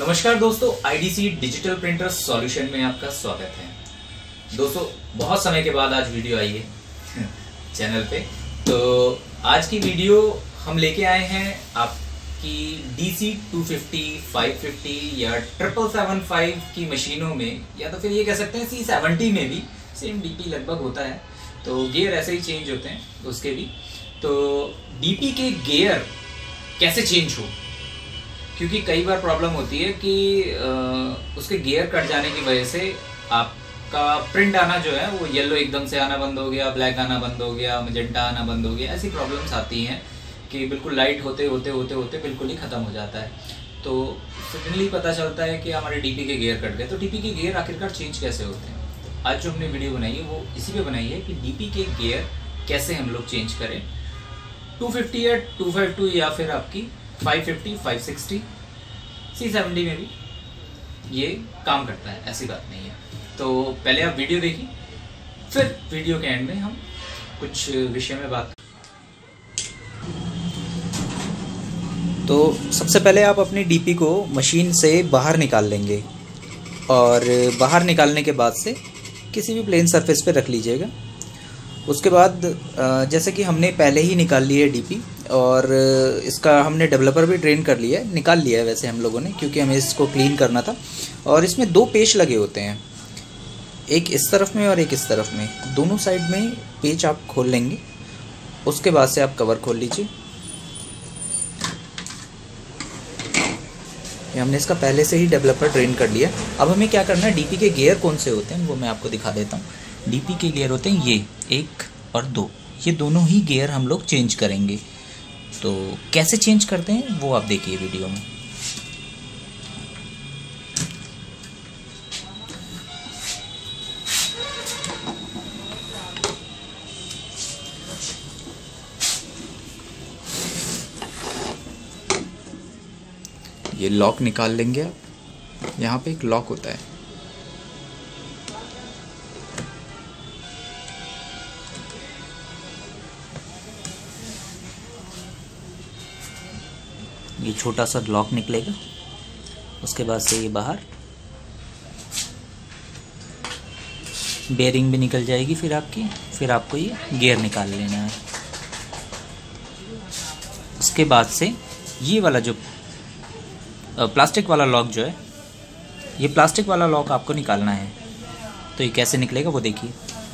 नमस्कार दोस्तों, IDC digital printer solution में आपका स्वागत है। दोस्तों बहुत समय के बाद आज वीडियो आई है चैनल पे। तो आज की वीडियो हम लेके आए हैं आपकी DC 250, 550 या 7775 की मशीनों में, या तो फिर ये कह सकते हैं C70 में भी सेम DP लगभग होता है। तो गियर ऐसे ही चेंज होते हैं उसके भी। तो DP के गियर कैसे चेंज हो, क्योंकि कई बार प्रॉब्लम होती है कि उसके गियर कट जाने की वजह से आपका प्रिंट आना जो है वो येलो एकदम से आना बंद हो गया, ब्लैक आना बंद हो गया, मैजेंटा आना बंद हो गया। ऐसी प्रॉब्लम्स आती हैं कि बिल्कुल लाइट होते होते होते होते बिल्कुल ही ख़त्म हो जाता है। तो सडनली पता चलता है कि हमारे DP के गियर कट गए। तो DP के गियर आखिरकार चेंज कैसे होते हैं? तो आज जो हमने वीडियो बनाई है वो इसी पे बनाई है कि DP के गियर कैसे हम लोग चेंज करें। 250 या 252 या फिर आपकी 550, 560, C70 में भी ये काम करता है, ऐसी बात नहीं है। तो पहले आप वीडियो देखिए, फिर वीडियो के एंड में हम कुछ विषय में बात। तो सबसे पहले आप अपनी DP को मशीन से बाहर निकाल लेंगे और बाहर निकालने के बाद से किसी भी प्लेन सरफेस पे रख लीजिएगा। उसके बाद जैसे कि हमने पहले ही निकाल ली है DP और इसका हमने डेवलपर भी ट्रेन कर लिया है, निकाल लिया है वैसे हम लोगों ने, क्योंकि हमें इसको क्लीन करना था। और इसमें दो पेच लगे होते हैं, एक इस तरफ में और एक इस तरफ में। दोनों साइड में पेच आप खोल लेंगे। उसके बाद से आप कवर खोल लीजिए। ये हमने इसका पहले से ही डेवलपर ट्रेन कर लिया। अब हमें क्या करना है, DP के गियर कौन से होते हैं वो मैं आपको दिखा देता हूँ। DP के गियर होते हैं ये 1 और 2, ये दोनों ही गियर हम लोग चेंज करेंगे। तो कैसे चेंज करते हैं वो आप देखिए वीडियो में। ये लॉक निकाल लेंगे आप। यहाँ पे एक लॉक होता है, ये छोटा सा लॉक निकलेगा। उसके बाद से ये बाहर बेयरिंग भी निकल जाएगी फिर आपको ये गियर निकाल लेना है। उसके बाद से ये वाला जो प्लास्टिक वाला लॉक जो है, ये प्लास्टिक वाला लॉक आपको निकालना है। तो ये कैसे निकलेगा वो देखिए।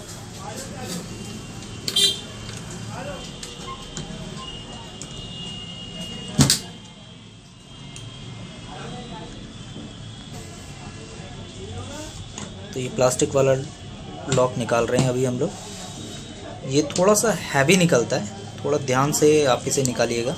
तो ये प्लास्टिक वाला लॉक निकाल रहे हैं अभी हम लोग। ये थोड़ा सा हैवी निकलता है, थोड़ा ध्यान से आप इसे निकालिएगा।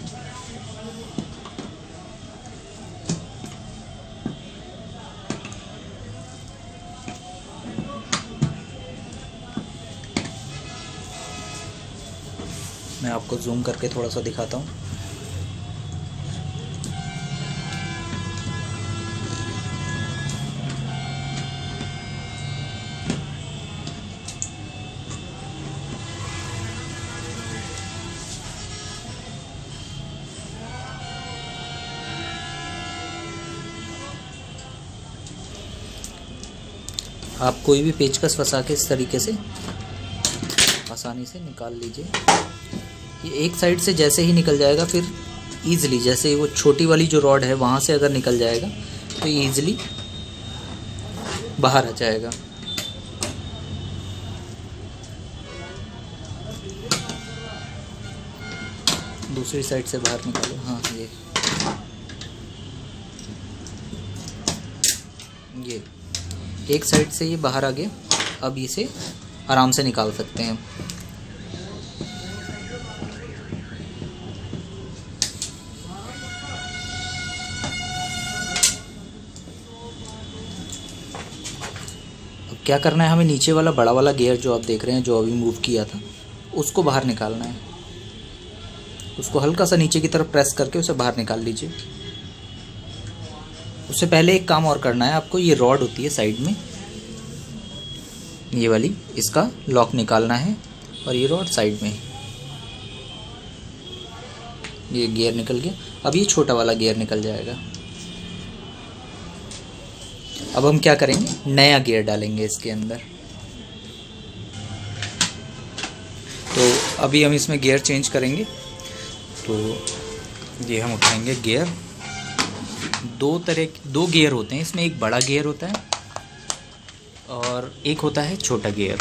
मैं आपको जूम करके थोड़ा सा दिखाता हूँ। आप कोई भी पेचकस फंसा के इस तरीके से आसानी से निकाल लीजिए। ये एक साइड से जैसे ही निकल जाएगा फिर ईज़िली, जैसे वो छोटी वाली जो रॉड है वहाँ से अगर निकल जाएगा तो ये ईज़िली बाहर आ जाएगा। दूसरी साइड से बाहर निकालो। हाँ, ये एक साइड से ये बाहर आ गया। अब इसे आराम से निकाल सकते हैं। अब क्या करना है, हमें नीचे वाला बड़ा वाला गियर जो आप देख रहे हैं, जो अभी मूव किया था, उसको बाहर निकालना है। उसको हल्का सा नीचे की तरफ प्रेस करके उसे बाहर निकाल लीजिए। उससे पहले एक काम और करना है आपको। ये रॉड होती है साइड में, ये वाली, इसका लॉक निकालना है। और ये रॉड साइड में, ये गियर निकल गया। अब ये छोटा वाला गियर निकल जाएगा। अब हम क्या करेंगे, नया गियर डालेंगे इसके अंदर। तो अभी हम इसमें गियर चेंज करेंगे। तो ये हम उठाएंगे गियर। दो गियर होते हैं इसमें, एक बड़ा गियर होता है और एक होता है छोटा गियर।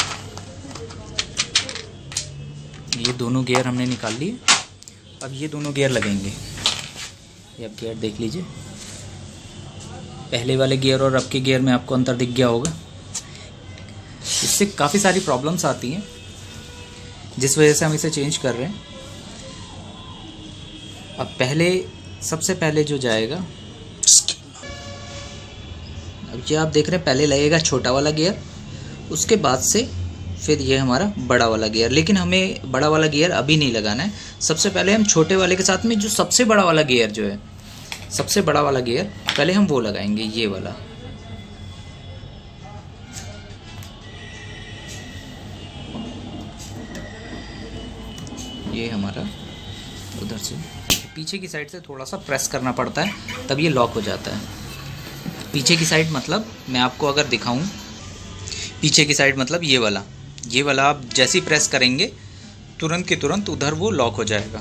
ये दोनों गियर हमने निकाल लिए। अब ये दोनों गियर लगेंगे। ये अब गियर देख लीजिए, पहले वाले गियर और अब के गियर में आपको अंतर दिख गया होगा। इससे काफ़ी सारी प्रॉब्लम्स आती हैं, जिस वजह से हम इसे चेंज कर रहे हैं। अब सबसे पहले जो जाएगा, अब ये आप देख रहे हैं, पहले लगेगा छोटा वाला गियर, उसके बाद से फिर ये हमारा बड़ा वाला गियर। लेकिन हमें बड़ा वाला गियर अभी नहीं लगाना है। सबसे पहले हम छोटे वाले के साथ में जो सबसे बड़ा वाला गियर जो है, सबसे बड़ा वाला गियर पहले हम वो लगाएंगे, ये वाला। ये हमारा उधर से पीछे की साइड से थोड़ा सा प्रेस करना पड़ता है, तब ये लॉक हो जाता है। पीछे की साइड मतलब मैं आपको अगर दिखाऊं, पीछे की साइड मतलब ये वाला आप जैसे ही प्रेस करेंगे तुरंत के तुरंत उधर वो लॉक हो जाएगा।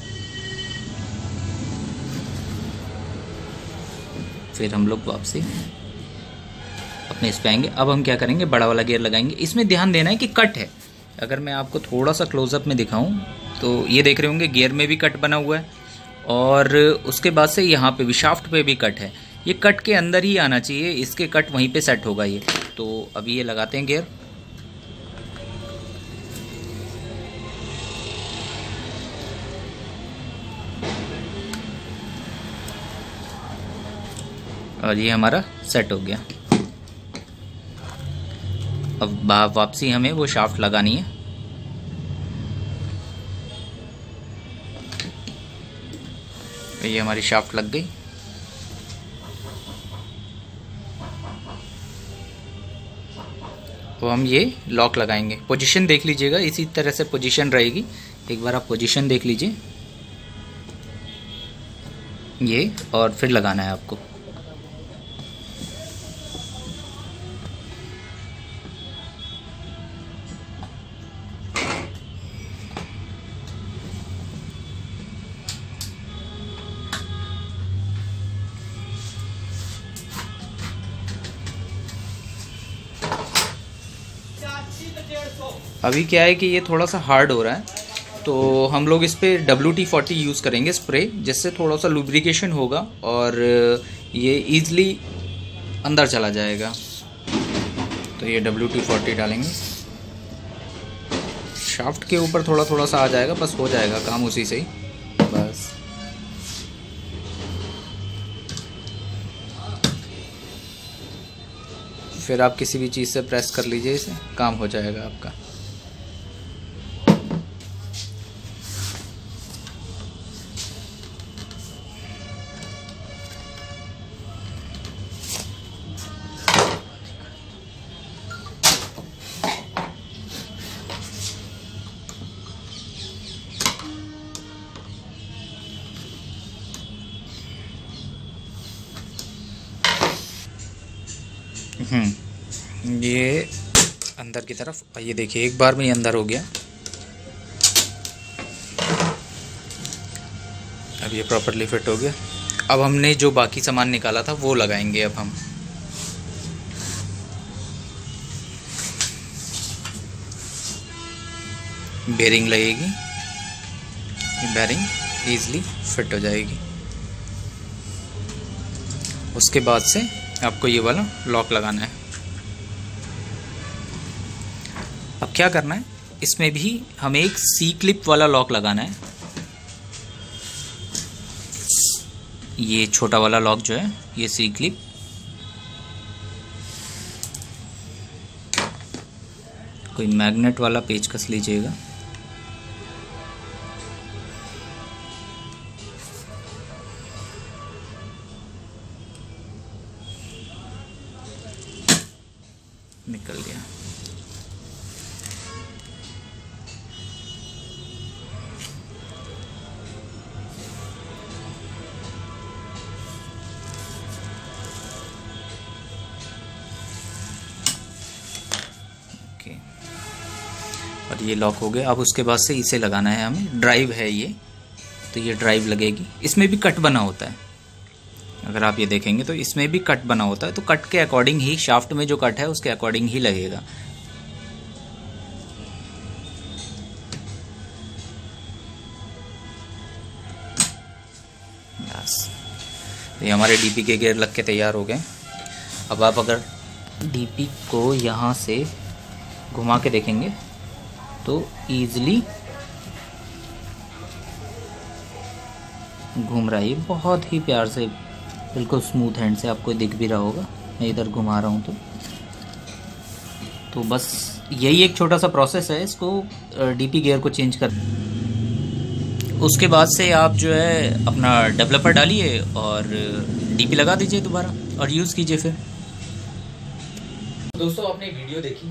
फिर हम लोग वापसी अपने इस पे आएंगे। अब हम क्या करेंगे, बड़ा वाला गियर लगाएंगे। इसमें ध्यान देना है कि कट है। अगर मैं आपको थोड़ा सा क्लोजअप में दिखाऊं तो ये देख रहे होंगे गियर में भी कट बना हुआ है और उसके बाद से यहाँ पे भी शाफ्ट पे भी कट है। ये कट के अंदर ही आना चाहिए, इसके कट वहीं पे सेट होगा ये। तो अभी ये लगाते हैं गियर। और ये हमारा सेट हो गया। अब वापसी हमें वो शाफ्ट लगानी है। ये हमारी शाफ्ट लग गई। तो हम ये लॉक लगाएंगे। पोजीशन देख लीजिएगा, इसी तरह से पोजीशन रहेगी। एक बार आप पोजीशन देख लीजिए ये, और फिर लगाना है आपको। अभी क्या है कि ये थोड़ा सा हार्ड हो रहा है, तो हम लोग इस पर WD-40 यूज़ करेंगे स्प्रे, जिससे थोड़ा सा लुब्रिकेशन होगा और ये ईज़िली अंदर चला जाएगा। तो ये WD-40 डालेंगे। शाफ्ट के ऊपर थोड़ा थोड़ा सा आ जाएगा, बस हो जाएगा काम उसी से ही बस। फिर आप किसी भी चीज़ से प्रेस कर लीजिए इसे, काम हो जाएगा आपका। ये अंदर की तरफ, ये देखिए एक बार में ये अंदर हो गया। अब ये प्रॉपर्ली फिट हो गया। अब हमने जो बाकी सामान निकाला था वो लगाएंगे। अब हम बेरिंग लगेगी, बेरिंग ईजिली फिट हो जाएगी। उसके बाद से आपको ये वाला लॉक लगाना है। अब क्या करना है, इसमें भी हमें एक सी क्लिप वाला लॉक लगाना है। ये छोटा वाला लॉक जो है, ये सी क्लिप, कोई मैग्नेट वाला पेचकस लीजिएगा। निकल गया। और ये लॉक हो गया। अब उसके बाद से इसे लगाना है हमें। ड्राइव है ये, तो ये ड्राइव लगेगी। इसमें भी कट बना होता है, अगर आप ये देखेंगे तो इसमें भी कट बना होता है, तो कट के अकॉर्डिंग ही, शाफ्ट में जो कट है उसके अकॉर्डिंग ही लगेगा। बस ये हमारे डीपी के गियर लग के तैयार हो गए। अब आप अगर डीपी को यहाँ से घुमा के देखेंगे तो ईजिली घूम रहा है, ये बहुत ही प्यार से, बिल्कुल स्मूथ हैंड से। आपको दिख भी रहा होगा, मैं इधर घुमा रहा हूँ तो बस यही एक छोटा सा प्रोसेस है इसको डीपी गियर को चेंज कर। उसके बाद से आप जो है अपना डेवलपर डालिए और डीपी लगा दीजिए दोबारा और यूज़ कीजिए फिर। दोस्तों आपने वीडियो देखी,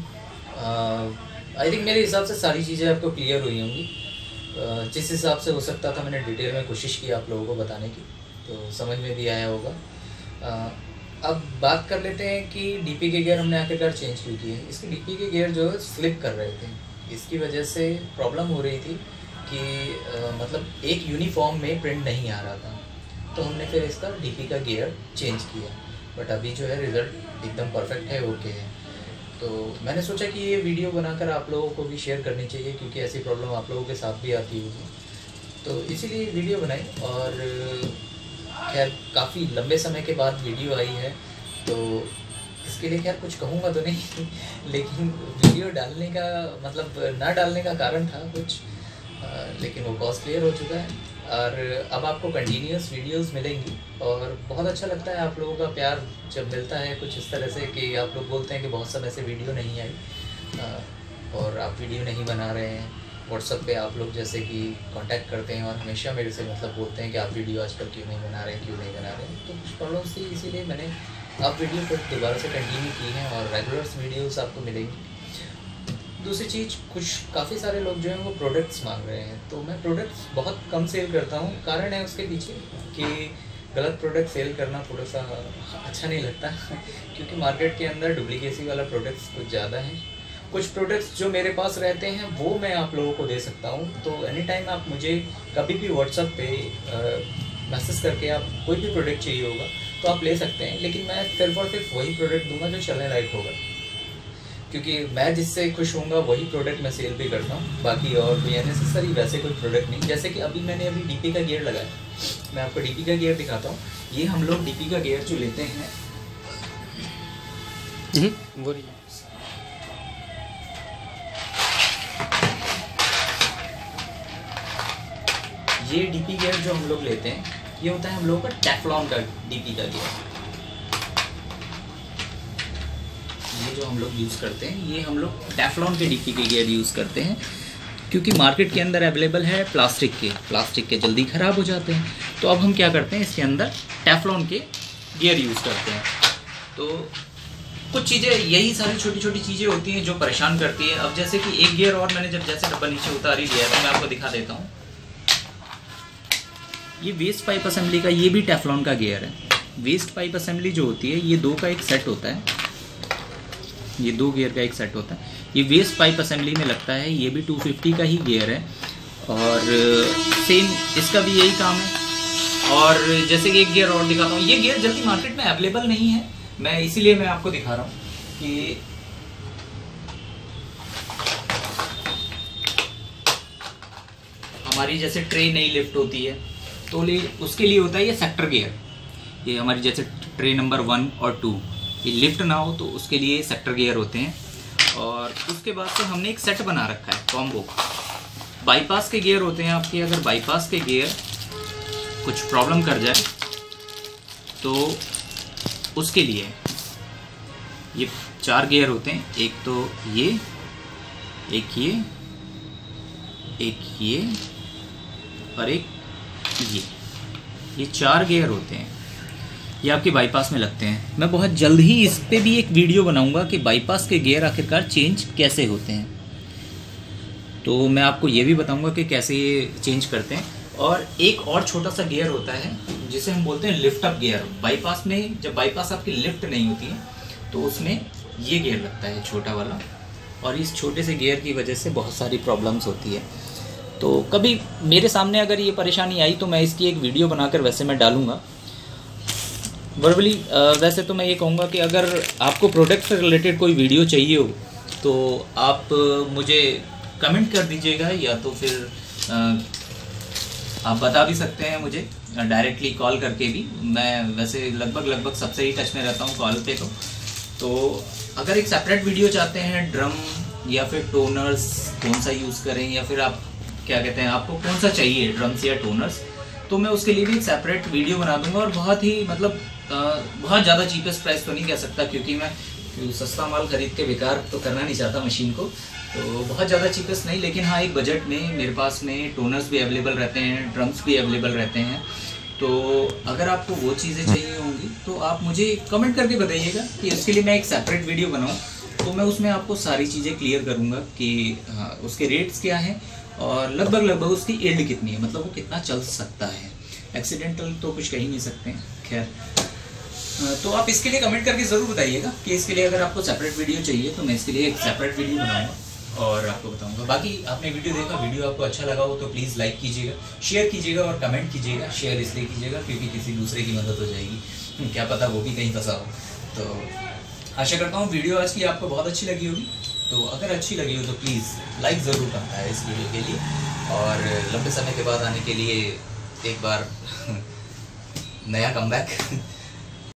आई थिंक मेरे हिसाब से सारी चीज़ें आपको क्लियर हुई होंगी। जिस हिसाब से हो सकता था मैंने डिटेल में कोशिश की आप लोगों को बताने की, तो समझ में भी आया होगा। अब बात कर लेते हैं कि डीपी के गियर हमने आखिरकार चेंज क्यों किए। इसके डीपी के गियर जो है स्लिप कर रहे थे, इसकी वजह से प्रॉब्लम हो रही थी कि मतलब एक यूनिफॉर्म में प्रिंट नहीं आ रहा था, तो हमने फिर इसका डीपी का गियर चेंज किया। बट अभी जो है रिज़ल्ट एकदम परफेक्ट है, ओके है। तो मैंने सोचा कि ये वीडियो बनाकर आप लोगों को भी शेयर करनी चाहिए, क्योंकि ऐसी प्रॉब्लम आप लोगों के साथ भी आती होगी, तो इसीलिए वीडियो बनाई। और खैर काफ़ी लंबे समय के बाद वीडियो आई है, तो इसके लिए खैर कुछ कहूँगा तो नहीं लेकिन वीडियो डालने का मतलब ना डालने का कारण था कुछ, लेकिन वो कॉज क्लियर हो चुका है। और अब आपको कंटिन्यूस वीडियोस मिलेंगी और बहुत अच्छा लगता है आप लोगों का प्यार जब मिलता है कुछ इस तरह से कि आप लोग बोलते हैं कि बहुत समय से वीडियो नहीं आई और आप वीडियो नहीं बना रहे हैं। व्हाट्सएप पे आप लोग जैसे कि कांटेक्ट करते हैं और हमेशा मेरे से मतलब बोलते हैं कि आप वीडियो आजकल क्यों नहीं बना रहे हैं, क्यों नहीं बना रहे हैं। तो कुछ प्रॉब्लम्स थी, इसीलिए मैंने आप वीडियो फिर दोबारा से कंटिन्यू की हैं और रेगुलर्स वीडियोस आपको मिलेंगी। दूसरी चीज़, कुछ काफ़ी सारे लोग जो हैं वो प्रोडक्ट्स मांग रहे हैं, तो मैं प्रोडक्ट्स बहुत कम सेल करता हूँ। कारण है उसके पीछे कि गलत प्रोडक्ट सेल करना थोड़ा सा अच्छा नहीं लगता क्योंकि मार्केट के अंदर डुप्लीकेसी वाला प्रोडक्ट्स कुछ ज़्यादा हैं। कुछ प्रोडक्ट्स जो मेरे पास रहते हैं वो मैं आप लोगों को दे सकता हूँ, तो एनी टाइम आप मुझे कभी भी व्हाट्सएप पे मैसेज करके आप कोई भी प्रोडक्ट चाहिए होगा तो आप ले सकते हैं। लेकिन मैं सिर्फ और सिर्फ वही प्रोडक्ट दूंगा जो चलने लायक होगा, क्योंकि मैं जिससे खुश होऊंगा वही प्रोडक्ट मैं सेल भी करता हूँ। बाकी और कोई अननेसेसरी वैसे कोई प्रोडक्ट नहीं। जैसे कि मैंने अभी डीपी का गियर लगाया, मैं आपको डीपी का गियर दिखाता हूँ। ये हम लोग डीपी का गियर जो लेते हैं ये डीपी गियर जो हम लोग लेते हैं ये होता है हम लोगों का टेफ्लॉन का डीपी का गियर। ये जो हम लोग यूज़ करते हैं ये हम लोग टेफ्लॉन के डीपी के गियर यूज़ करते हैं, क्योंकि मार्केट के अंदर अवेलेबल है प्लास्टिक के जल्दी ख़राब हो जाते हैं। तो अब हम क्या करते हैं, इसके अंदर टेफ्लॉन के गियर यूज़ करते हैं। तो कुछ चीज़ें, यही सारी छोटी छोटी चीज़ें होती हैं जो परेशान करती है। अब जैसे कि एक गियर और मैंने जब जैसे डब्बा नीचे उतार ही दिया तो मैं आपको दिखा देता हूँ। ये वेस्ट पाइप असेंबली का ये भी टेफ्लॉन का गियर है। वेस्ट पाइप असेंबली जो होती है ये 2 का एक सेट होता है, ये 2 गियर का एक सेट होता है। ये वेस्ट पाइप असेंबली में लगता है, ये भी 250 का ही गियर है और सेम इसका भी यही काम है। और जैसे कि एक गियर और दिखाता हूँ, ये गियर जल्दी मार्केट में अवेलेबल नहीं है, मैं इसीलिए मैं आपको दिखा रहा हूँ कि हमारी जैसे ट्रे नहीं लिफ्ट होती है तो उसके लिए होता है ये सेक्टर गियर। ये हमारी जैसे ट्रे नंबर 1 और 2 ये लिफ्ट ना हो तो उसके लिए सेक्टर गियर होते हैं। और उसके बाद से हमने एक सेट बना रखा है कॉम्बो। बाईपास के गियर होते हैं आपके, अगर बाईपास के गियर कुछ प्रॉब्लम कर जाए तो उसके लिए ये 4 गियर होते हैं। एक तो ये, एक ये और एक ये 4 गियर होते हैं, ये आपके बाईपास में लगते हैं। मैं बहुत जल्द ही इस पे भी एक वीडियो बनाऊंगा कि बाईपास के गियर आखिरकार चेंज कैसे होते हैं, तो मैं आपको ये भी बताऊंगा कि कैसे ये चेंज करते हैं। और एक और छोटा सा गियर होता है जिसे हम बोलते हैं लिफ्ट अप गियर। बाईपास में जब बाईपास आपकी लिफ्ट नहीं होती है तो उसमें ये गियर लगता है छोटा वाला, और इस छोटे से गियर की वजह से बहुत सारी प्रॉब्लम्स होती है। तो कभी मेरे सामने अगर ये परेशानी आई तो मैं इसकी एक वीडियो बनाकर वैसे मैं डालूँगा। वर्बली वैसे तो मैं ये कहूँगा कि अगर आपको प्रोडक्ट से रिलेटेड कोई वीडियो चाहिए हो तो आप मुझे कमेंट कर दीजिएगा, या तो फिर आप बता भी सकते हैं मुझे डायरेक्टली कॉल करके भी। मैं वैसे लगभग सबसे ही टच में रहता हूँ कॉल पे। तो अगर एक सेपरेट वीडियो चाहते हैं ड्रम या फिर टोनर्स कौन सा यूज़ करें, या फिर आप क्या कहते हैं आपको कौन सा चाहिए ड्रम्स या टोनर्स, तो मैं उसके लिए भी एक सेपरेट वीडियो बना दूंगा। और बहुत ही मतलब बहुत ज़्यादा चीपेस्ट प्राइस तो नहीं कह सकता, क्योंकि मैं सस्ता माल खरीद के बेकार तो करना नहीं चाहता मशीन को। तो बहुत ज़्यादा चीपेस्ट नहीं, लेकिन हाँ एक बजट में मेरे पास में टोनर्स भी अवेलेबल रहते हैं, ड्रम्स भी अवेलेबल रहते हैं। तो अगर आपको वो चीज़ें चाहिए होंगी तो आप मुझे कमेंट करके बताइएगा कि उसके लिए मैं एक सेपरेट वीडियो बनाऊँ। तो मैं उसमें आपको सारी चीज़ें क्लियर करूँगा कि हाँ उसके रेट्स क्या हैं और लगभग उसकी यील्ड कितनी है, मतलब वो कितना चल सकता है। एक्सीडेंटल तो कुछ कह ही नहीं सकते हैं। खैर, तो आप इसके लिए कमेंट करके ज़रूर बताइएगा कि इसके लिए अगर आपको सेपरेट वीडियो चाहिए तो मैं इसके लिए एक सेपरेट वीडियो बनाऊंगा और आपको बताऊंगा। बाकी आपने वीडियो देखा, वीडियो आपको अच्छा लगा हो तो प्लीज़ लाइक कीजिएगा, शेयर कीजिएगा और कमेंट कीजिएगा। शेयर इसलिए कीजिएगा क्योंकि किसी दूसरे की मदद हो जाएगी, क्या पता वो भी कहीं फंसा हो। तो आशा करता हूँ वीडियो आज की आपको बहुत अच्छी लगी होगी। तो अगर अच्छी लगी हो तो प्लीज़ लाइक ज़रूर करना है इस वीडियो के लिए, और लंबे समय के बाद आने के लिए एक बार नया कमबैक